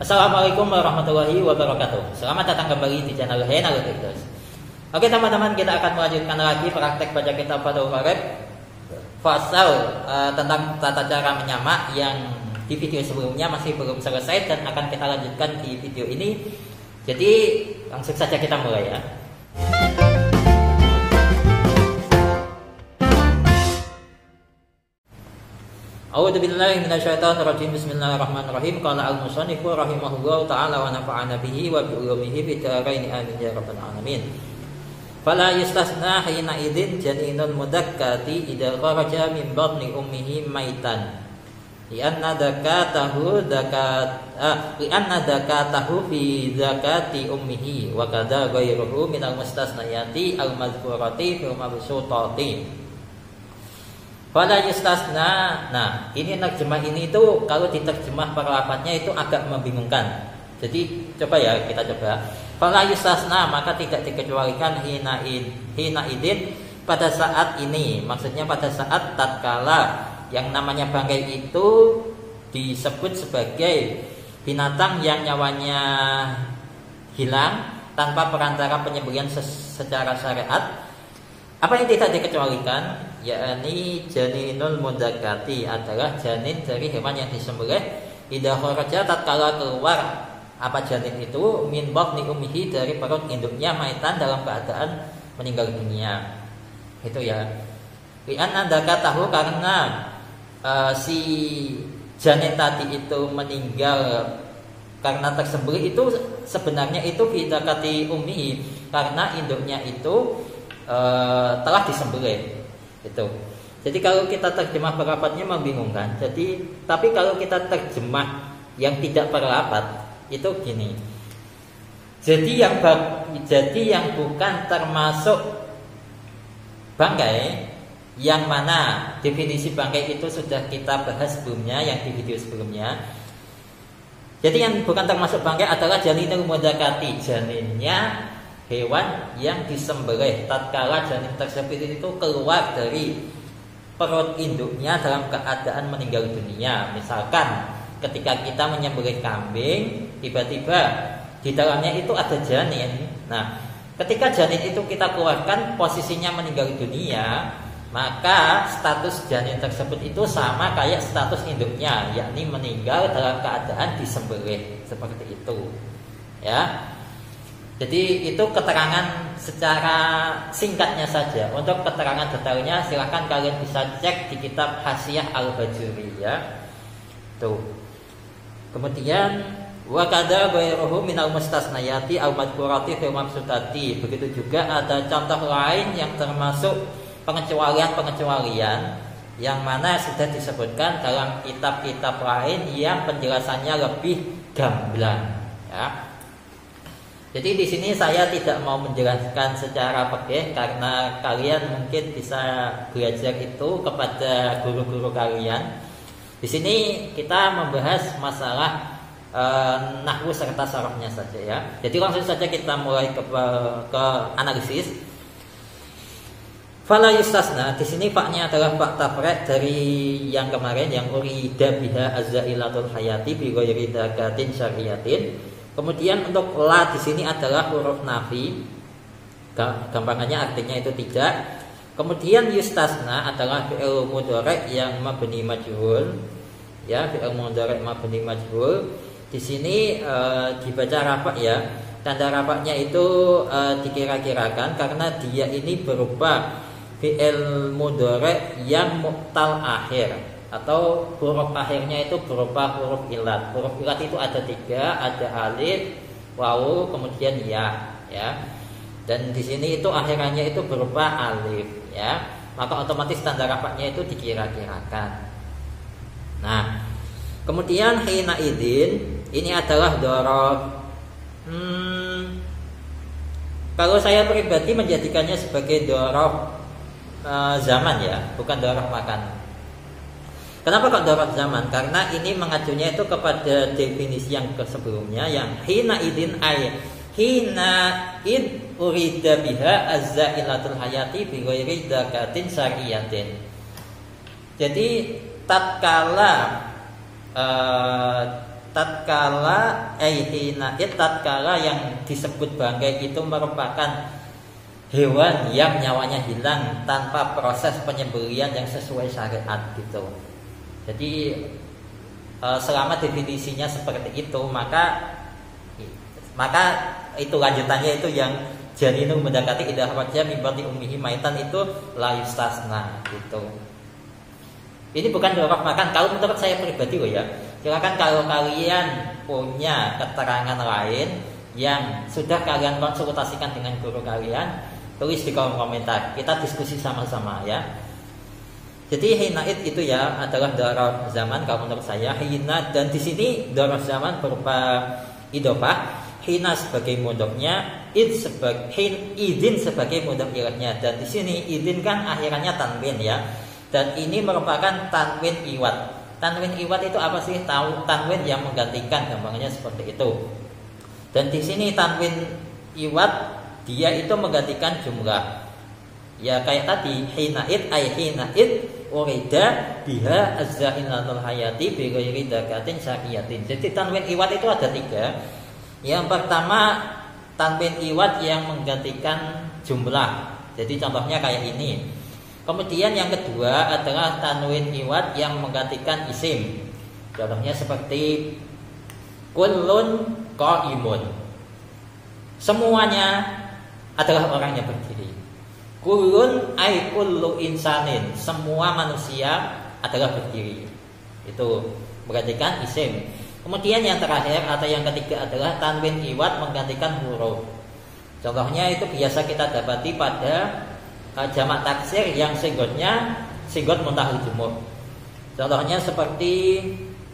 Assalamualaikum warahmatullahi wabarakatuh. Selamat datang kembali di channel Hena Letikers. Oke teman-teman, kita akan melanjutkan lagi praktek baca kitab Fathul Qorib Fasal tentang tata cara menyamak yang di video sebelumnya masih belum selesai dan akan kita lanjutkan di video ini. Jadi langsung saja kita mulai ya. A'udzu billahi minasyaitonir rajim. Bismillahirrahmanirrahim. Qala al-musannifu rahimahullahu ta'ala wa nafa'ana bihi wa bi ulumihi fid dharain amin ya rabbal alamin. Fala yustasna hina idzin janinul mudakkati idza kharaja min batni ummihi maitan. Li'anna zakatahu fi zakati ummihi wa kadza ghairuhu minal mustasnayati al-mazkurati fil mabsutati. Pada yustasna, nah ini terjemah ini itu kalau diterjemah perlapannya itu agak membingungkan. Jadi coba ya kita coba. Pada yustasna maka tidak dikecualikan hina idin pada saat ini. Maksudnya pada saat tatkala yang namanya bangkai itu disebut sebagai binatang yang nyawanya hilang tanpa perantara penyembelihan secara syariat. Apa yang tidak dikecualikan? Yakni janinul mudakkati adalah janin dari hewan yang disembelih idza kharaja tatkala keluar apa janin itu min batni ummihi dari perut induknya maitan dalam keadaan meninggal dunia. Itu ya. Li'anna zakatahu karena si janin tadi itu meninggal karena tersembelih itu sebenarnya itu fi zakati ummihi karena induknya itu telah disembelih itu. Jadi kalau kita terjemah perlapatnya membingungkan. Tapi kalau kita terjemah yang tidak perlapat itu gini. Jadi yang bukan termasuk bangkai, yang mana definisi bangkai itu sudah kita bahas sebelumnya yang di video sebelumnya. Jadi yang bukan termasuk bangkai adalah janinul mudakkati, janinnya hewan yang disembelih tatkala janin tersebut itu keluar dari perut induknya dalam keadaan meninggal dunia. Misalkan ketika kita menyembelih kambing, tiba-tiba di dalamnya itu ada janin. Nah, ketika janin itu kita keluarkan posisinya meninggal dunia, maka status janin tersebut itu sama kayak status induknya, yakni meninggal dalam keadaan disembelih. Seperti itu ya. Jadi itu keterangan secara singkatnya saja. Untuk keterangan detailnya silahkan kalian bisa cek di kitab Hasyiah Al-Bajuri ya. Tuh. Kemudian wa kadza ghairuhu minal mustasnayati al-madhkurati fil mabsutati. Begitu juga ada contoh lain yang termasuk pengecualian yang mana sudah disebutkan dalam kitab-kitab lain yang penjelasannya lebih gamblang ya. Jadi di sini saya tidak mau menjelaskan secara fikih karena kalian mungkin bisa belajar itu kepada guru-guru kalian. Di sini kita membahas masalah nahwu serta sharafnya saja ya. Jadi langsung saja kita mulai ke analisis. Fala yustasna, di sini faknya adalah fak tafrek dari yang kemarin yang urida biha azzailatul hayati bi ghairi dakatin syariyatin. Kemudian untuk la di sini adalah huruf nafi. Gampangannya artinya itu tidak. Kemudian yustasna adalah fi'il mudhari' yang mabni majhul. Ya, fi'il mudhari' mabni majhul. Di sini dibaca rafa ya. Tanda rafanya itu dikira-kirakan karena dia ini berupa fi'il mudhari' yang mu'tal akhir, atau huruf akhirnya itu berupa huruf ilat. Huruf ilat itu ada 3, ada alif, wawu, kemudian ya. Dan di sini itu akhirannya itu berupa alif, ya. Maka otomatis tanda rafanya itu dikira-kirakan. Nah, kemudian hina idin ini adalah dhorob. Kalau saya pribadi menjadikannya sebagai dhorob zaman ya, bukan dhorob makan. Kenapa kok darat zaman? Karena ini mengacunya itu kepada definisi yang sebelumnya yang hina idin hina id urida biha azzailatul hayati bi ghairi dakatin syariyatin. Jadi tatkala tatkala hina id tatkala yang disebut bangkai itu merupakan hewan yang nyawanya hilang tanpa proses penyembelihan yang sesuai syariat gitu. Jadi selama definisinya seperti itu, maka itu lanjutannya itu yang janinu mendekati idah raja mimbarti ummihi maitan itu la yustasna gitu. Ini bukan dorok makan. Kalau menurut saya pribadi loh ya, silakan kalau kalian punya keterangan lain yang sudah kalian konsultasikan dengan guru kalian, tulis di kolom komentar. Kita diskusi sama-sama ya. Jadi hinaid itu ya adalah darah zaman kalau menurut saya. Hina dan di sini darah zaman berupa idofah. Hina sebagai mudhofnya, idin sebagai mudhof ilahnya. Dan di sini idin kan akhirannya tanwin ya. Dan ini merupakan tanwin iwat. Tanwin iwat itu apa sih? Tahu tanwin yang menggantikan, gampangnya seperti itu. Dan di sini tanwin iwat dia itu menggantikan jumlah. Ya kayak tadi hinaid ay hinaid urida biha az-zainatul hayati bi ghairi dakatin syaqiyatin. Jadi tanwin iwat itu ada 3. Yang pertama tanwin iwat yang menggantikan jumlah. Jadi contohnya kayak ini. Kemudian yang kedua adalah tanwin iwat yang menggantikan isim. Contohnya seperti kullun qaimun. Semuanya adalah orang yang berdiri. Kullun ay kullu insanin. Semua manusia adalah berdiri. Itu menggantikan isim. Kemudian yang terakhir atau yang ketiga adalah tanwin iwat menggantikan huruf. Contohnya itu biasa kita dapati pada jamak taksir yang singgot muntahal jumuh. Contohnya seperti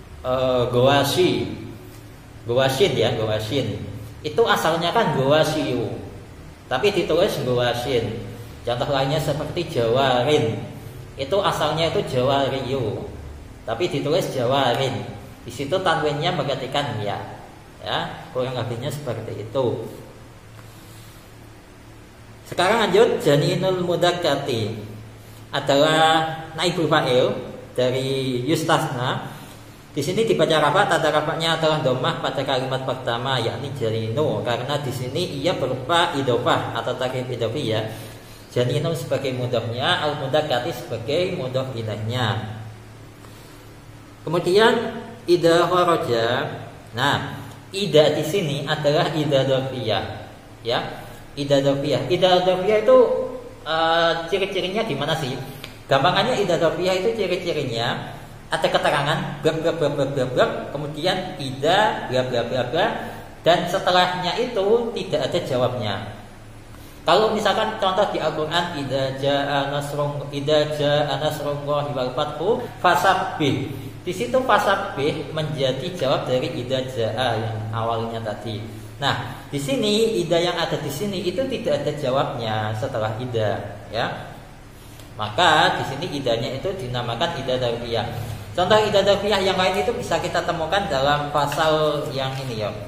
gowasin ya, gowasin. Itu asalnya kan gowasiu, tapi ditulis gowasin. Contoh lainnya seperti jawarin. Itu asalnya itu jawariu, tapi ditulis jawarin. Di situ tanwinnya menggantikan ya. Ya, kurang lebihnya seperti itu. Sekarang lanjut janinul mudakkati adalah naibul fa'il dari yustasna. Di sini dibaca rafa, tanda rafanya adalah dhammah pada kalimat pertama yakni janinu karena di sini ia berupa idhofah atau takrib idhofi ya. Janinu sebagai mudhofnya, al mudakkati sebagai mudhof ilainya. Kemudian idza kharaja. Nah, idza di sini adalah idza dzarfiyah ya. Idza dzarfiyah. Idza dzarfiyah itu ciri-cirinya gimana sih? Gampangannya idza dzarfiyah itu ciri-cirinya ada keterangan bla bla bla bla bla, kemudian idza bla bla bla bla dan setelahnya itu tidak ada jawabnya. Kalau misalkan contoh di Al-Qur'an idza jaa nasrullahi wal fathu fasabbih. Di situ fasabbih menjadi jawab dari idza jaa yang awalnya tadi. Nah, di sini ida yang ada di sini itu tidak ada jawabnya setelah ida, ya. Maka di sini idanya itu dinamakan ida dzarfiyah. Contoh ida dzarfiyah yang lain itu bisa kita temukan dalam pasal yang ini ya.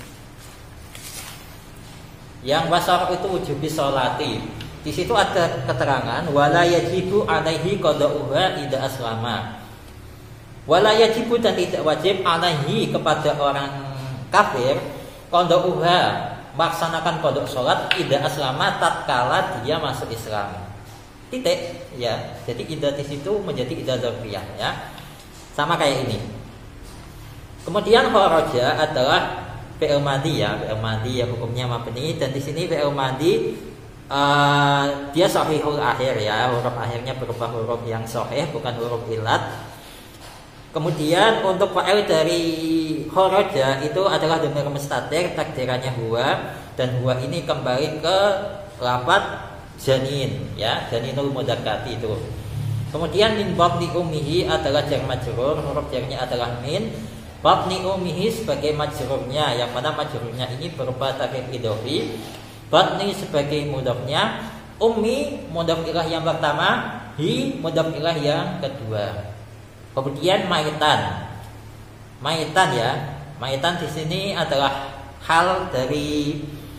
Yang pasal itu wujubi sholati. Di situ ada keterangan wala yajibu alaihi qada'uha ida aslama. Wala yajibu dan tidak wajib alaihi kepada orang kafir qada'uha melaksanakan qada' salat ida aslama tatkala dia masuk Islam. Titik ya. Jadi ida di situ menjadi ida dzarfiyah ya. Sama kayak ini. Kemudian kharaja adalah fi'il madhi ya, fi'il madhi ya hukumnya mabni dan di sini fi'il madhi dia sahihul akhir ya, huruf akhirnya berupa huruf yang sahih bukan huruf ilat. Kemudian untuk fa'il dari kharaja itu adalah dhamir mustatir takdirannya huwa dan huwa ini kembali ke lafaz janin ya, janinul mudakkati itu. Kemudian min babni ummihi adalah jar majrur, huruf jarnya adalah min. Babni ummihi sebagai majrurnya, yang mana majrurnya ini berupa takrib idhofi. Babni sebagai mudhofnya, ummi mudhof ilah yang pertama, hi mudhof ilah yang kedua. Kemudian maitan. Maitan ya. Maitan di sini adalah hal dari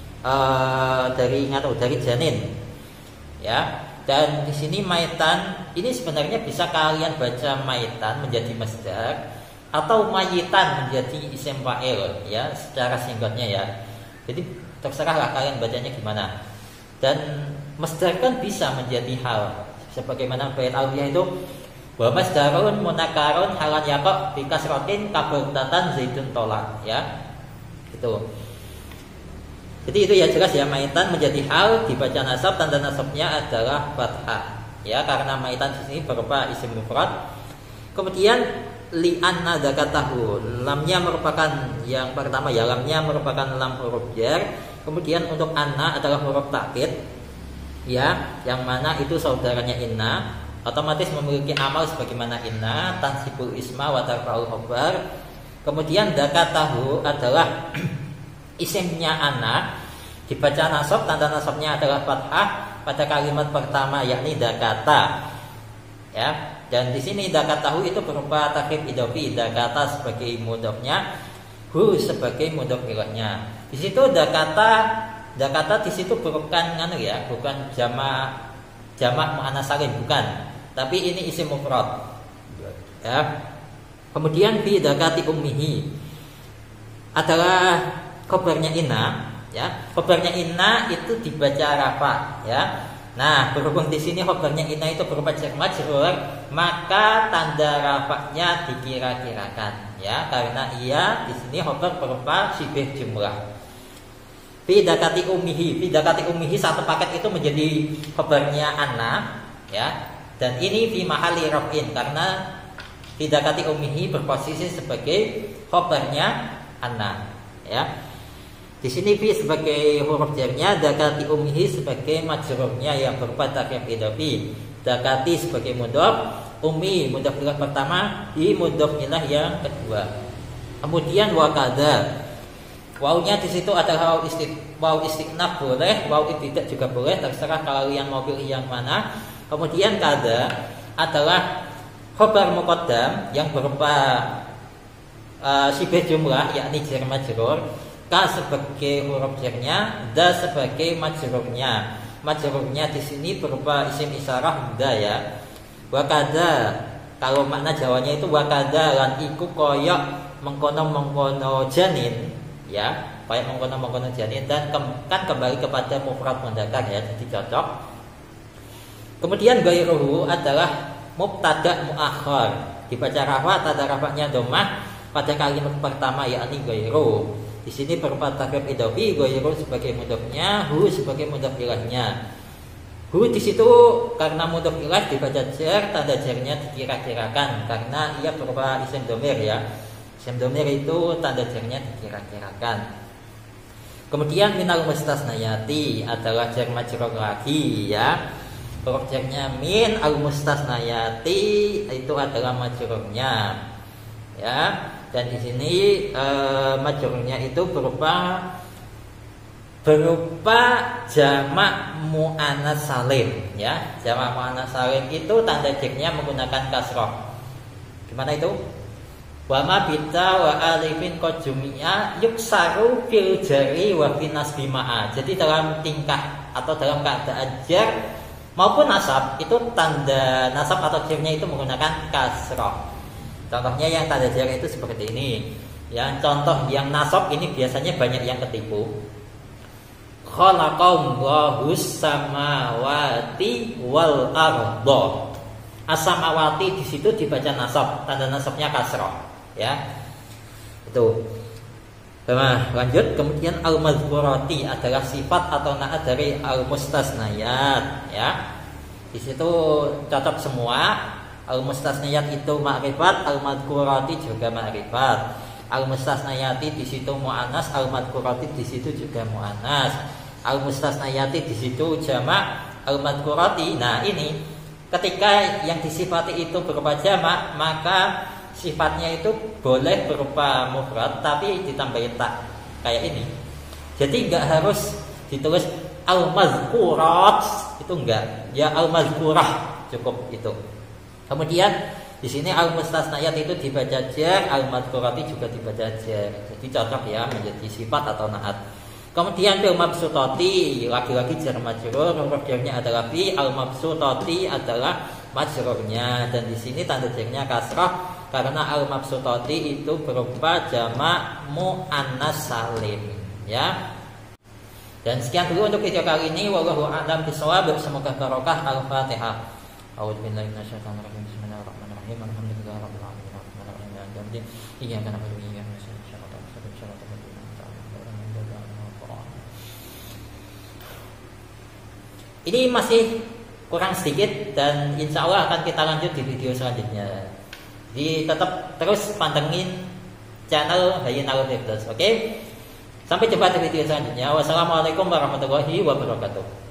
janin. Ya. Dan di sini maitan ini sebenarnya bisa kalian baca maitan menjadi masdar atau mayitan menjadi isim fa'il ya, secara singkatnya ya. Jadi terserahlah kalian bacanya gimana. Dan masdar kan bisa menjadi hal sebagaimana bait alfiyah itu wa masdarun munakarun halan yaqa bi kasratin kabutatan zaitun tolak ya. Gitu. Jadi itu ya jelas ya, maitan menjadi hal dibaca nasab, tanda nasabnya adalah fathah ya, karena maitan di sini berupa isim mufrad. Kemudian li'anna dzakatahu, lamnya merupakan yang pertama ya, lamnya merupakan lam huruf jar. Kemudian untuk anna adalah huruf takkid ya, yang mana itu saudaranya inna, otomatis memiliki amal sebagaimana inna, tansibul isma wa tarfa'ul khabar. Kemudian dzakatahu adalah isimnya anna, dibaca nasab, tanda nasabnya adalah fathah pada kalimat pertama yakni dzakata ya. Dan di sini dzakatahu itu berupa takrib idhofi, dzakata sebagai mudhofnya, hu sebagai mudhof ilahnya. Di situ dzakata di situ bukan ya, bukan jamak muannats salim, bukan. Tapi ini isim mufrad. Ya. Kemudian fi dzakati ummihi adalah khabarnya inna ya. Khabarnya inna itu dibaca rafa ya. Nah, berhubung di sini khabarnya inna itu berupa jar majrur, maka tanda rafa'nya dikira-kirakan ya, karena ia di sini khabar berupa syibih jumlah. Fi dzakati ummihi satu paket itu menjadi khabarnya anna ya. Dan ini fi mahali raf'in, karena fi dzakati ummihi berposisi sebagai khabarnya anna ya. Di sini fi sebagai huruf jarnya, dzakati ummihi sebagai majrurnya yang berupa takrib idhofi, dzakati sebagai mudhof, ummi mudhof ilah pertama, hi mudhof ilah yang kedua. Kemudian wakada, wawnya di situ adalah waw istiqnaf boleh, waw ibtidah juga boleh, terserah kalian mau pilih yang mana. Kemudian kada adalah khabar muqaddam yang berupa syibih jumlah yakni jar majrur, ka sebagai huruf jarnya, da sebagai majrurnya. Majrurnya di sini berupa isim isyarah da ya. Wakada, kalau makna Jawanya itu wakada lan iku koyok mengkono janin ya, kayak mengkono janin, dan kan kembali kepada mufrad mudzakkar ya, jadi cocok. Kemudian ghairuhu adalah mubtada muakhar, dibaca rafa, tanda rafanya dhammah pada kalimat pertama yakni ghairu. Di sini berupa takrib idhofi, ghairu sebagai mudhofnya, hu sebagai mudhof ilahnya. Hu di situ karena mudhof ilah dibaca jar, tanda jarnya dikira-kirakan karena ia berupa isim dhamir ya. Isim dhamir itu tanda jarnya dikira-kirakan. Kemudian minal mustasnayati adalah jar majrur lagi ya. Huruf jarnya min, al mustasnayati itu adalah majrurnya ya. Dan di sini majrurnya itu berupa jamak muannats salim ya. Jamak muannats salim itu tanda jarnya menggunakan kasrah. Gimana itu? Wa ma bita wa alifin qad jumia yuksaru fil jari wa fi nasbi ma'a. Jadi dalam tingkah atau dalam keadaan jar maupun nasab itu tanda nasab atau jarnya itu menggunakan kasrah. Contohnya yang tanda jar itu seperti ini. Yang contoh yang nasab ini biasanya banyak yang ketipu. Khalaqallahu samawati wal arda. As-samawati di situ dibaca nasab, tanda nasabnya kasrah ya. Itu. Nah, lanjut. Kemudian al-madzkurati adalah sifat atau na'at dari al-mustasnayat ya. Di situ cocok semua. Al-mustasnayat itu ma'rifat, al-madzkurati juga ma'rifat. Al-mustasnayati di situ mu'annas, al-madzkurati di situ juga mu'annas. Al-mustasnayati di situ jamak, al-madzkurati. Nah, ini ketika yang disifati itu berupa jamak, maka sifatnya itu boleh berupa mufrad tapi ditambahin tak kayak ini. Jadi enggak harus ditulis al-madzkurat, itu enggak. Ya al-madzkurah cukup itu. Kemudian di sini al-mustasnayat itu dibaca jar, al-madzkurati juga dibaca jar. Jadi cocok ya menjadi sifat atau na'at. Kemudian fil mabsutati lagi-lagi jar majrur, huruf jarnya adalah fi, al-mabsutati adalah majrurnya, dan di sini tanda jarnya kasrah karena al-mabsutati itu berupa jamak muannas salim, ya. Dan sekian dulu untuk video kali ini. Wallahu a'lam bishawab. Semoga barokah. Al-Fatihah. A'udzubillahi minasyaitonir rajim. Bismillahirrahmanirrahim. Alhamdulillahirabbil alamin. Arrahmanirrahim. Maliki yaumiddin. Iyyaka na'budu wa iyyaka nasta'in. Shiratal mustaqim. Shiratal ladzina an'amta 'alaihim. Ini masih kurang sedikit dan insya Allah akan kita lanjut di video selanjutnya. Jadi tetap terus pantengin channel Hayyinal Firdaus. Oke? Sampai jumpa di video selanjutnya. Wassalamualaikum warahmatullahi wabarakatuh.